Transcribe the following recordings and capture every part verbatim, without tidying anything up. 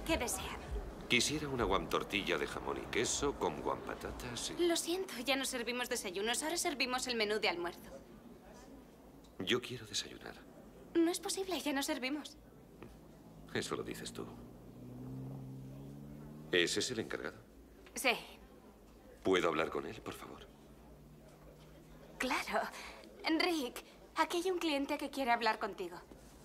¿Qué desea? Quisiera una guam tortilla de jamón y queso con guam patatas y... Lo siento, ya no servimos desayunos. Ahora servimos el menú de almuerzo. Yo quiero desayunar. No es posible, ya no servimos. Eso lo dices tú. ¿Ese es el encargado? Sí. ¿Puedo hablar con él, por favor? Claro. Rick, aquí hay un cliente que quiere hablar contigo.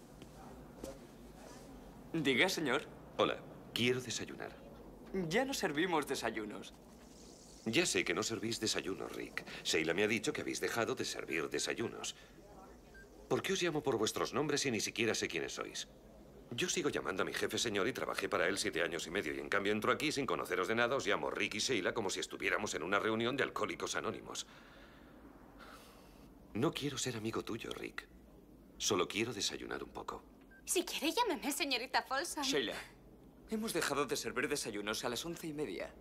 Diga, señor. Hola, quiero desayunar. Ya no servimos desayunos. Ya sé que no servís desayunos, Rick. Sheila me ha dicho que habéis dejado de servir desayunos. ¿Por qué os llamo por vuestros nombres y ni siquiera sé quiénes sois? Yo sigo llamando a mi jefe señor y trabajé para él siete años y medio y en cambio entro aquí sin conoceros de nada, os llamo Rick y Sheila como si estuviéramos en una reunión de alcohólicos anónimos. No quiero ser amigo tuyo, Rick. Solo quiero desayunar un poco. Si quiere, llámeme señorita Folsom. Sheila, hemos dejado de servir desayunos a las once y media.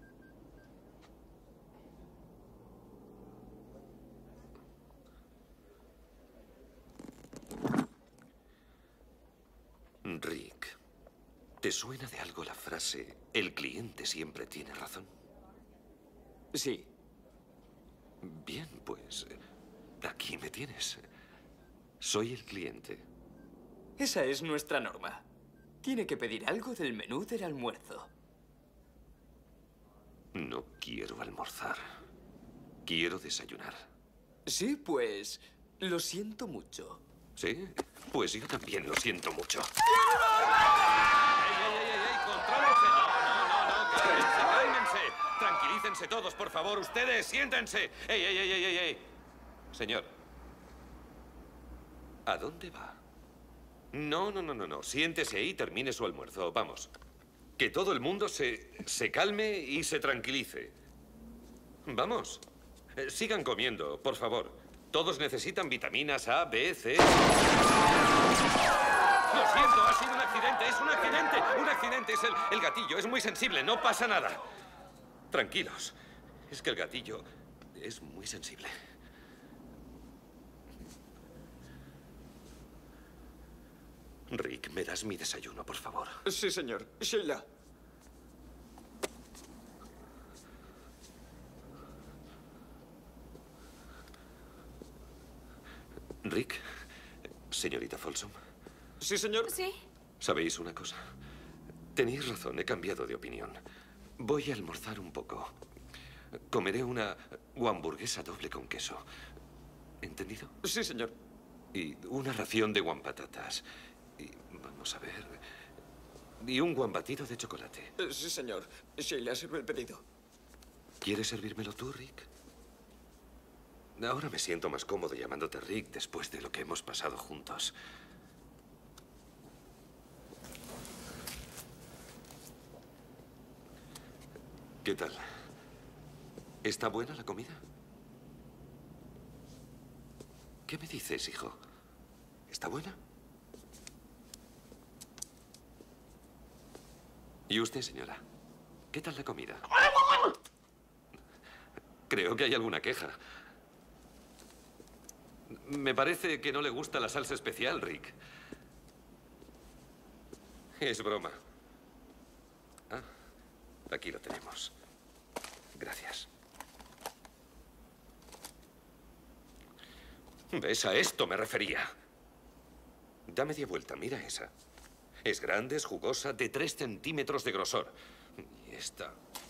Rick, ¿te suena de algo la frase "el cliente siempre tiene razón"? Sí. Bien, pues aquí me tienes. Soy el cliente. Esa es nuestra norma. Tiene que pedir algo del menú del almuerzo. No quiero almorzar. Quiero desayunar. Sí, pues... lo siento mucho. ¿Sí? Pues yo también lo siento mucho. ¡Ey, ey, ey, ey! ¡Contrólense! No, no, no, no, cálmense, cálmense. Tranquilícense todos, por favor. Ustedes, siéntense. ¡Ey, ey, ey, ey, ey, ey! Señor, ¿a dónde va? No, no, no, no, no. Siéntese ahí y termine su almuerzo. Vamos. Que todo el mundo se, se calme y se tranquilice. Vamos. Eh, sigan comiendo, por favor. Todos necesitan vitaminas A, B, C. Lo siento, ha sido un accidente, es un accidente. Un accidente, es el, el gatillo, es muy sensible, no pasa nada. Tranquilos. Es que el gatillo es muy sensible. Rick, ¿me das mi desayuno, por favor? Sí, señor. Sheila. Rick, señorita Folsom. Sí, señor. Sí. ¿Sabéis una cosa? Tenéis razón, he cambiado de opinión. Voy a almorzar un poco. Comeré una hamburguesa doble con queso. ¿Entendido? Sí, señor. Y una ración de guampatatas. Y vamos a ver... Y un guam batido de chocolate. Eh, Sí, señor. Sheila, sirve el pedido. ¿Quieres servírmelo tú, Rick? Ahora me siento más cómodo llamándote Rick después de lo que hemos pasado juntos. ¿Qué tal? ¿Está buena la comida? ¿Qué me dices, hijo? ¿Está buena? ¿Y usted, señora? ¿Qué tal la comida? Creo que hay alguna queja. Me parece que no le gusta la salsa especial, Rick. Es broma. Ah, aquí lo tenemos. Gracias. ¿Ves? A esto me refería. Da media vuelta, mira esa. Es grande, es jugosa, de tres centímetros de grosor. Y esta...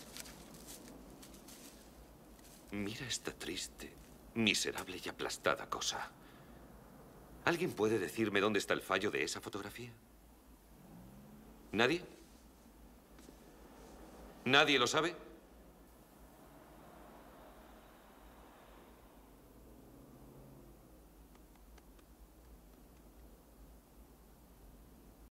Mira esta triste, miserable y aplastada cosa. ¿Alguien puede decirme dónde está el fallo de esa fotografía? ¿Nadie? ¿Nadie lo sabe?